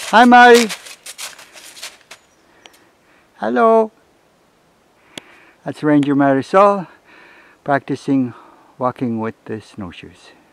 Hi, Mari. Hello. That's Ranger Marisol practicing walking with the snowshoes.